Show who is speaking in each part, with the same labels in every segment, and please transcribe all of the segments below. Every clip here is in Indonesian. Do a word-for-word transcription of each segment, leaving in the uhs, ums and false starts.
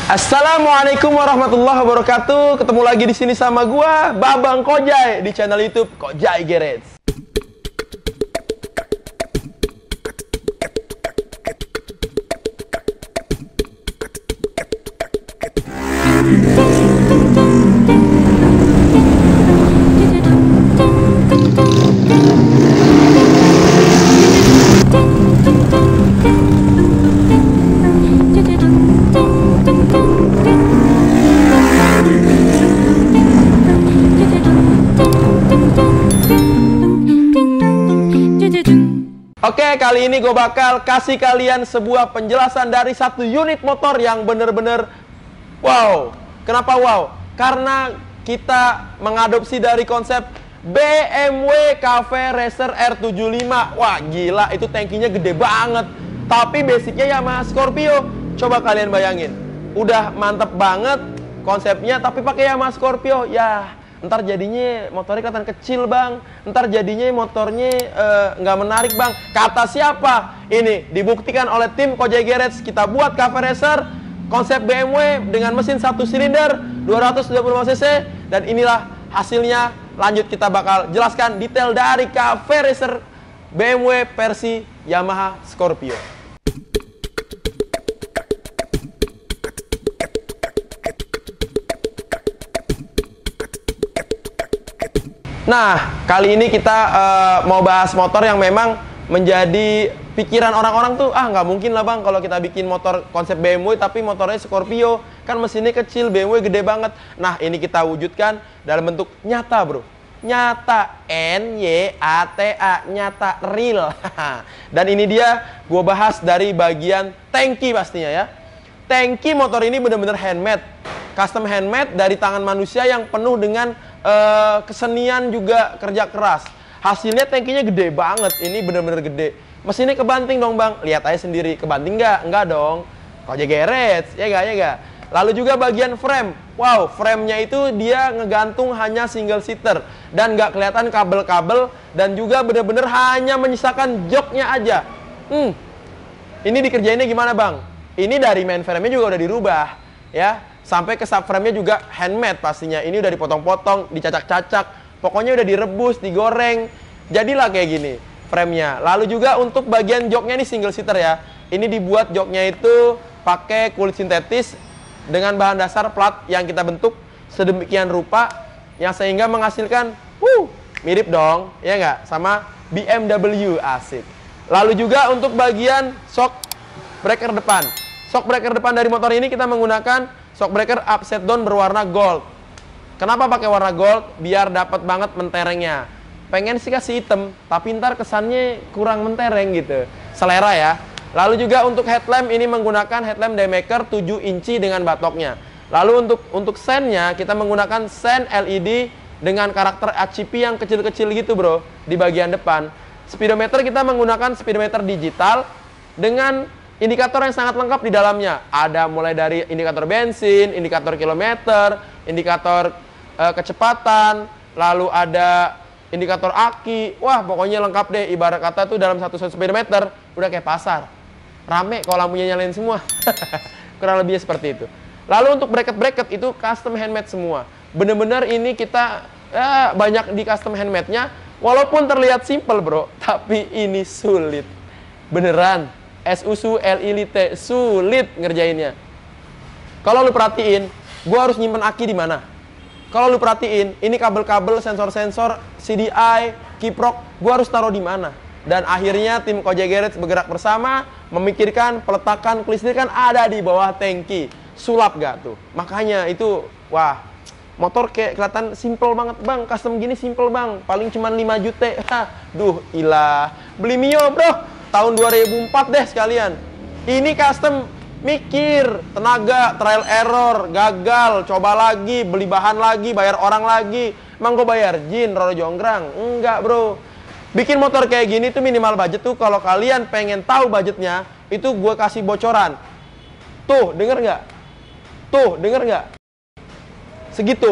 Speaker 1: Assalamualaikum warahmatullahi wabarakatuh. Ketemu lagi di sini sama gua, Babang Kojai, di channel YouTube Kojai Garage. Oke, kali ini gue bakal kasih kalian sebuah penjelasan dari satu unit motor yang bener-bener wow. Kenapa wow? Karena kita mengadopsi dari konsep B M W Cafe Racer R tujuh puluh lima. Wah gila, itu tankinya gede banget. Tapi basicnya Yamaha Scorpio. Coba kalian bayangin, udah mantep banget konsepnya, tapi pakai Yamaha Scorpio. Ya, ntar jadinya motornya kelihatan kecil bang, ntar jadinya motornya nggak uh, menarik bang. Kata siapa? Ini dibuktikan oleh tim Kojai Garage. Kita buat Cafe Racer konsep B M W dengan mesin satu silinder dua ratus dua puluh lima cc, dan inilah hasilnya. Lanjut kita bakal jelaskan detail dari Cafe Racer B M W versi Yamaha Scorpio. Nah, kali ini kita uh, mau bahas motor yang memang menjadi pikiran orang-orang tuh, ah nggak mungkin lah bang kalau kita bikin motor konsep B M W tapi motornya Scorpio, kan mesinnya kecil, B M W gede banget. Nah, ini kita wujudkan dalam bentuk nyata bro, nyata, N Y A T A, nyata, real. Dan ini dia gue bahas dari bagian tangki pastinya ya. Tangki motor ini bener-bener handmade, custom handmade dari tangan manusia yang penuh dengan Uh, kesenian juga kerja keras. Hasilnya tankinya gede banget. Ini bener-bener gede. Mesinnya kebanting dong bang. Lihat aja sendiri. Kebanting nggak? Nggak dong. Kojai Garage. Ya nggak? Ya nggak? Lalu juga bagian frame. Wow, framenya itu dia ngegantung hanya single seater. Dan nggak kelihatan kabel-kabel. Dan juga bener-bener hanya menyisakan joknya aja. Hmm. Ini dikerjainnya gimana bang? Ini dari main frame-nya juga udah dirubah. Ya. Sampai ke subframe-nya juga handmade pastinya. Ini udah dipotong-potong, dicacak-cacak. Pokoknya udah direbus, digoreng. Jadilah kayak gini frame-nya. Lalu juga untuk bagian joknya ini single seater ya. Ini dibuat joknya itu pakai kulit sintetis dengan bahan dasar plat yang kita bentuk sedemikian rupa yang sehingga menghasilkan wuh, mirip dong, ya nggak? Sama B M W, asik. Lalu juga untuk bagian shock breaker depan. Shock breaker depan dari motor ini kita menggunakan shock breaker upside down berwarna gold. Kenapa pakai warna gold? Biar dapat banget menterengnya. Pengen sih kasih hitam, tapi ntar kesannya kurang mentereng gitu. Selera ya. Lalu juga untuk headlamp ini menggunakan headlamp Daymaker tujuh inci dengan batoknya. Lalu untuk untuk sennya kita menggunakan sen L E D dengan karakter R G B yang kecil-kecil gitu bro di bagian depan. Speedometer kita menggunakan speedometer digital dengan indikator yang sangat lengkap di dalamnya. Ada mulai dari indikator bensin, indikator kilometer, indikator e, kecepatan, lalu ada indikator aki. Wah, pokoknya lengkap deh. Ibarat kata tuh dalam satu speedometer udah kayak pasar. Rame kalau lampunya nyalain semua. Kurang lebihnya seperti itu. Lalu untuk bracket-bracket itu custom handmade semua. Bener-bener ini kita ya, banyak di custom handmade-nya. Walaupun terlihat simple bro, tapi ini sulit. Beneran. S U S U L I T sulit ngerjainnya. Kalau lu perhatiin, gua harus nyimpen aki di mana? Kalau lu perhatiin, ini kabel-kabel, sensor-sensor, C D I, kiprok, gua harus taruh di mana? Dan akhirnya tim Kojai Garage bergerak bersama, memikirkan peletakan kelistrikan ada di bawah tangki. Sulap gak tuh? Makanya itu, wah, motor kayak kelihatan simple banget bang, custom gini simple bang, paling cuma lima juta. Hah, duh, ilah, beli Mio bro. Tahun dua ribu empat deh sekalian. Ini custom mikir, tenaga, trial error, gagal, coba lagi, beli bahan lagi, bayar orang lagi. Emang gue bayar jin, Roro Jonggrang? Enggak bro. Bikin motor kayak gini tuh minimal budget tuh, kalau kalian pengen tahu budgetnya, itu gue kasih bocoran. Tuh, denger nggak? Tuh, denger nggak? Segitu.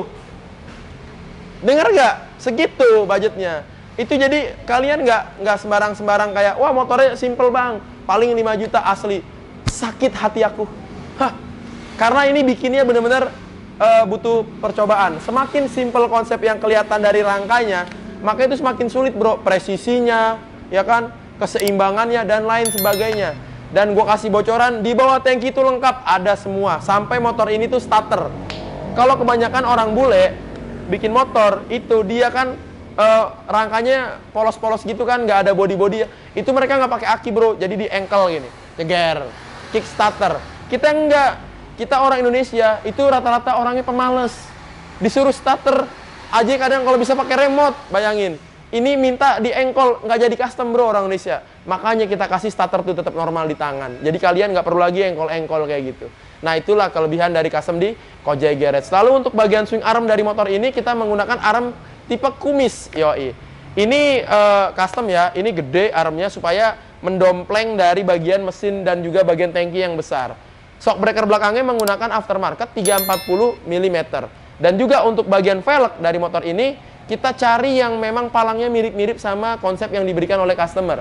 Speaker 1: Denger nggak? Segitu budgetnya. Itu jadi kalian nggak nggak sembarang-sembarang kayak, wah motornya simple bang, paling lima juta asli. Sakit hati aku. Hah, Karena ini bikinnya bener-bener uh, butuh percobaan. Semakin simple konsep yang kelihatan dari rangkanya, maka itu semakin sulit bro. Presisinya, ya kan, keseimbangannya dan lain sebagainya. Dan gue kasih bocoran, di bawah tangki itu lengkap, ada semua. Sampai motor ini tuh starter. Kalau kebanyakan orang bule bikin motor, itu dia kan uh, rangkanya polos-polos gitu kan, nggak ada body-body. Itu mereka nggak pakai aki bro, jadi di ankle gini, ceger, kickstarter. Kita enggak, kita orang Indonesia itu rata-rata orangnya pemalas. Disuruh starter aja kadang kalau bisa pakai remote, bayangin. Ini minta di ankle, nggak jadi custom bro orang Indonesia. Makanya kita kasih starter tuh tetap normal di tangan. Jadi kalian nggak perlu lagi ankle-ankle kayak gitu. Nah itulah kelebihan dari custom di Kojai Garage. Lalu untuk bagian swing arm dari motor ini kita menggunakan arm tipe kumis, yoi. Ini uh, custom ya, ini gede armnya supaya mendompleng dari bagian mesin dan juga bagian tangki yang besar. Shock breaker belakangnya menggunakan aftermarket tiga ratus empat puluh milimeter. Dan juga untuk bagian velg dari motor ini, kita cari yang memang palangnya mirip-mirip sama konsep yang diberikan oleh customer.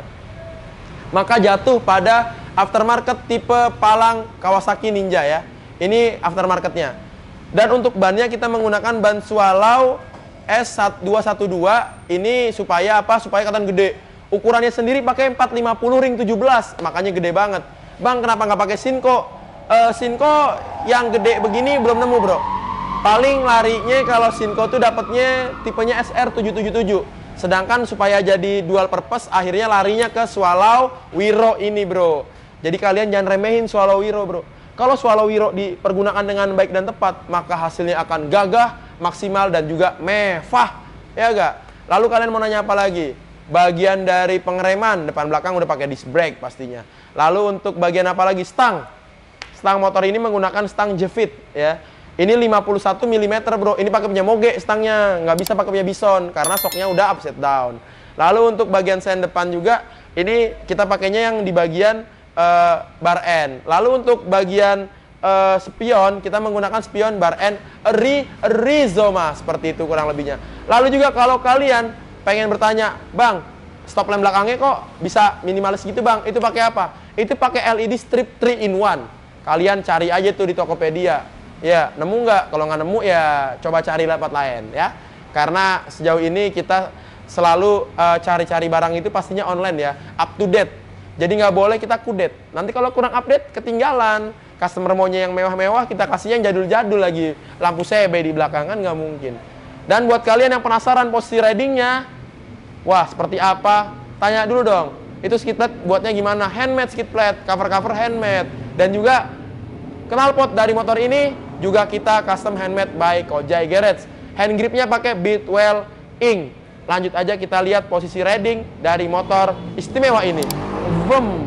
Speaker 1: Maka jatuh pada aftermarket tipe palang Kawasaki Ninja ya. Ini aftermarketnya. Dan untuk bannya kita menggunakan ban Swallow S dua satu dua. Ini supaya apa? Supaya kelihatan gede. Ukurannya sendiri pakai empat lima puluh ring tujuh belas, makanya gede banget. Bang, kenapa nggak pakai Sinco? Uh, Sinco yang gede begini belum nemu bro. Paling larinya kalau Sinco tuh dapatnya tipenya S R tujuh tujuh tujuh. Sedangkan supaya jadi dual purpose, akhirnya larinya ke Swallow Wiro ini bro. Jadi kalian jangan remehin Swallow Wiro bro. Kalau Swallow Wiro dipergunakan dengan baik dan tepat, maka hasilnya akan gagah, maksimal, dan juga mewah. Ya gak? Lalu kalian mau nanya apa lagi? Bagian dari pengereman, depan belakang udah pakai disc brake pastinya. Lalu untuk bagian apa lagi? Stang. Stang motor ini menggunakan stang Jevit ya. Ini lima puluh satu milimeter bro. Ini pakai punya Moge stangnya, nggak bisa pakai punya Bison karena shocknya udah upside down. Lalu untuk bagian sen depan juga, ini kita pakainya yang di bagian uh, bar end. Lalu untuk bagian uh, spion, kita menggunakan spion bar end Ri Rizoma seperti itu kurang lebihnya. Lalu juga kalau kalian pengen bertanya, bang, stop lamp belakangnya kok bisa minimalis gitu bang? Itu pakai apa? Itu pakai L E D strip three in one. Kalian cari aja tuh di Tokopedia. Ya, nemu nggak? Kalau nggak nemu ya coba cari tempat lain ya. Karena sejauh ini kita selalu cari-cari uh, barang itu pastinya online ya, up to date. Jadi nggak boleh kita kudet. Nanti kalau kurang update ketinggalan. Customer maunya yang mewah-mewah, kita kasih yang jadul-jadul lagi. Lampu C B di belakangan nggak mungkin. Dan buat kalian yang penasaran posisi ridingnya, wah seperti apa? Tanya dulu dong. Itu skid plate buatnya gimana? Handmade skid plate, cover-cover handmade. Dan juga knalpot dari motor ini juga kita custom handmade by Kojai Garage. Hand gripnya pakai Bitwell Ink. Lanjut aja kita lihat posisi riding dari motor istimewa ini. Vroom.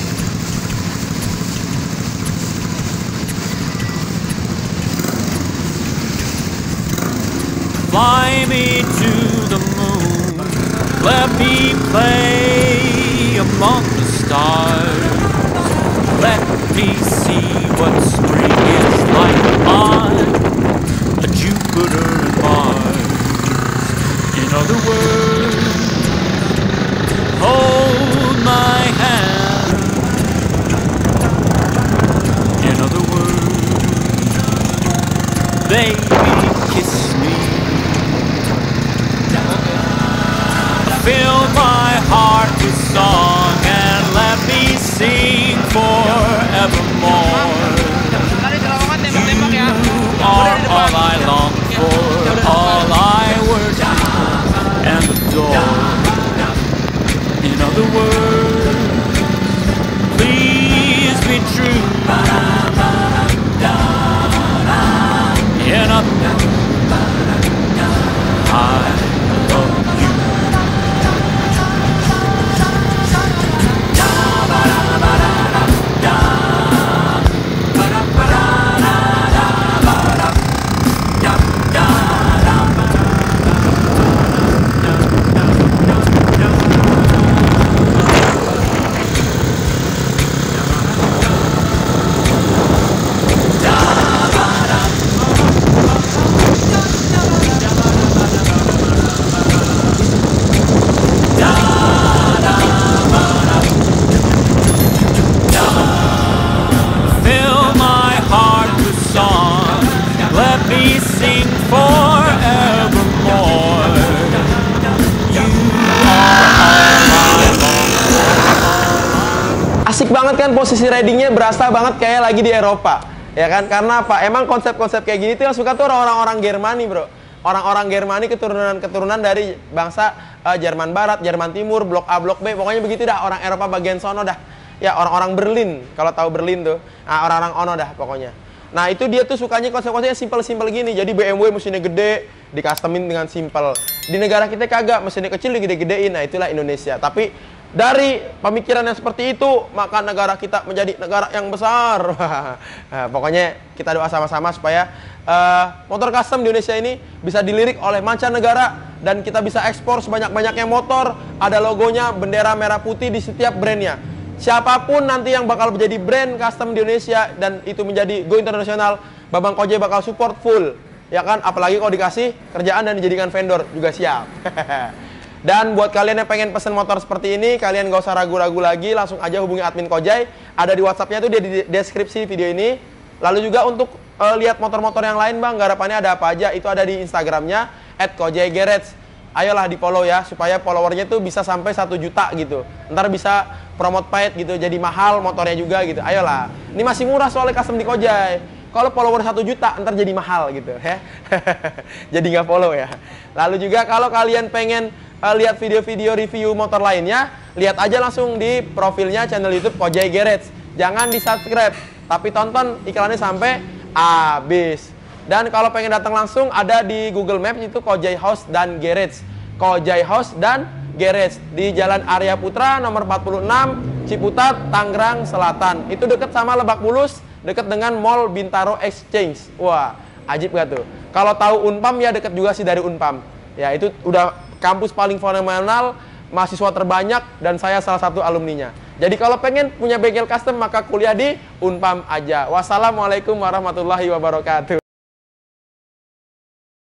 Speaker 2: Fly me to the moon, let me play among the stars. Let me see what spring is like on a Jupiter and Mars. In other words, hold my hand. In other words, baby, kiss me. Fill my heart with song and let me sing forevermore. You are all I long for, all I worship and adore. In other words, please be true. In other
Speaker 1: kan posisi ridingnya berasa banget kayak lagi di Eropa, ya kan? Karena apa? Emang konsep-konsep kayak gini tuh yang suka tuh orang-orang Germani, bro. Orang-orang Germani keturunan-keturunan dari bangsa uh, Jerman Barat, Jerman Timur, Blok A, Blok B, pokoknya begitu dah. Orang Eropa bagian sono dah. Ya orang-orang Berlin, kalau tahu Berlin tuh, nah, orang-orang ono dah pokoknya. Nah itu dia tuh sukanya konsep-konsepnya simpel-simpel gini. Jadi B M W mesinnya gede, di customin dengan simpel. Di negara kita kagak, mesinnya kecil digede-gedein. Nah itulah Indonesia. Tapi dari pemikiran yang seperti itu, maka negara kita menjadi negara yang besar. Nah, pokoknya kita doa sama-sama supaya uh, motor custom di Indonesia ini bisa dilirik oleh mancanegara dan kita bisa ekspor sebanyak-banyaknya motor. Ada logonya, bendera merah putih di setiap brandnya. Siapapun nanti yang bakal menjadi brand custom di Indonesia dan itu menjadi go internasional, Babang Kojai bakal support full, ya kan? Apalagi kalau dikasih kerjaan dan dijadikan vendor juga siap. Dan buat kalian yang pengen pesen motor seperti ini, kalian gak usah ragu-ragu lagi, langsung aja hubungi admin Kojai. Ada di WhatsAppnya tuh, di deskripsi video ini. Lalu juga untuk uh, lihat motor-motor yang lain bang, garapannya ada apa aja, itu ada di Instagramnya at kojai garage. Ayolah di follow ya, supaya followernya tuh bisa sampai satu juta gitu. Ntar bisa promote paid gitu, jadi mahal motornya juga gitu. Ayolah, ini masih murah soalnya custom di Kojai. Kalau follower satu juta, ntar jadi mahal gitu ya. Jadi nggak follow ya. Lalu juga kalau kalian pengen uh, lihat video-video review motor lainnya, lihat aja langsung di profilnya channel YouTube Kojai Garage. Jangan di subscribe, tapi tonton iklannya sampai habis. Dan kalau pengen datang langsung, ada di Google Maps itu Kojai House dan Garage. Kojai House dan Garage di Jalan Arya Putra nomor empat puluh enam, Ciputat, Tangerang Selatan. Itu deket sama Lebak Bulus, deket dengan Mall Bintaro Exchange. Wah, ajib gak tuh? Kalau tahu Unpam ya deket juga sih dari Unpam. Ya itu udah kampus paling fenomenal, mahasiswa terbanyak, dan saya salah satu alumninya. Jadi kalau pengen punya bengkel custom, maka kuliah di Unpam aja. Wassalamualaikum warahmatullahi wabarakatuh.